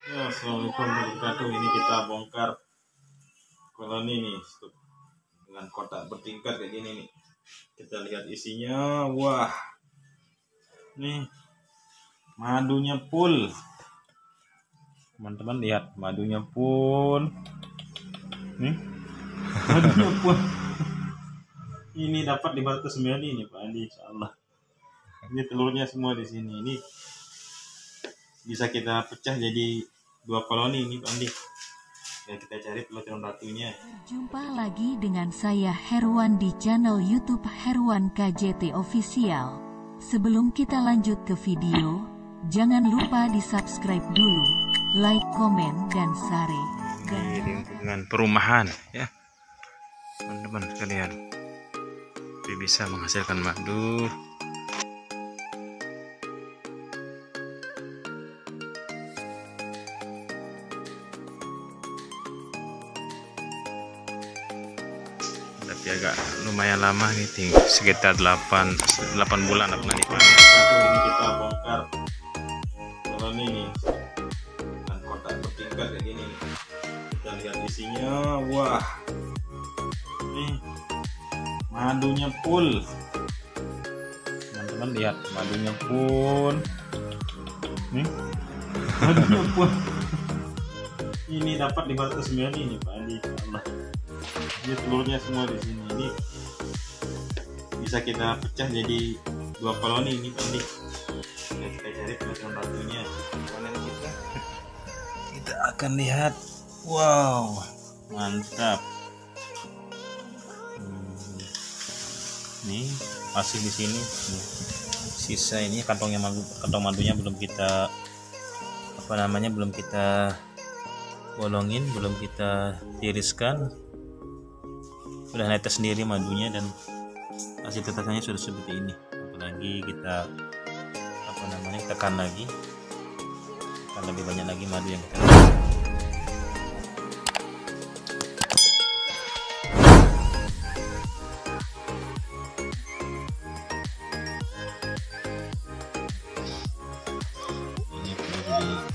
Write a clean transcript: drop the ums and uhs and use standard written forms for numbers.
Ya, assalamualaikum warahmatullahi wabarakatuh. Ini kita bongkar koloni nih dengan kotak bertingkat kayak gini nih. Kita lihat isinya. Wah, nih madunya full. Teman-teman lihat madunya full. Nih madunya full. Ini dapat 500 ml nih Pak Andi, insyaallah. Ini telurnya semua di sini. Ini bisa kita pecah jadi 2 koloni ini Pak Andi. Ya, kita cari telur ratunya. Jumpa lagi dengan saya Herwan di channel YouTube Herwan KJT Official. Sebelum kita lanjut ke video, jangan lupa di subscribe dulu, like, komen, dan share. Di lingkungan perumahan ya teman-teman sekalian, tapi bisa menghasilkan madu. Tapi agak lumayan lama nih, sekitar 8 bulan apa nanti Pak. Ini kita bongkar koloni nih dengan kotak bertingkat kayak gini nih. Kita lihat isinya. Wah, nih madunya full. Teman-teman lihat madunya full. Nih madunya full. Ini dapat 500 ml ini Pak Andi, insyaallah. Ini telurnya semua di sini. Ini bisa kita pecah jadi 2 koloni ini Pak Andi. Kita cari telur ratunya. Konen kita akan lihat. Wow, mantap. Nih masih di sini. Sisa ini kantong madunya belum kita belum kita bolongin, belum kita tiriskan. Sudah netes sendiri madunya dan hasil tetasannya sudah seperti ini. Apalagi kita tekan lagi, akan lebih banyak lagi madu yang kita ini perlu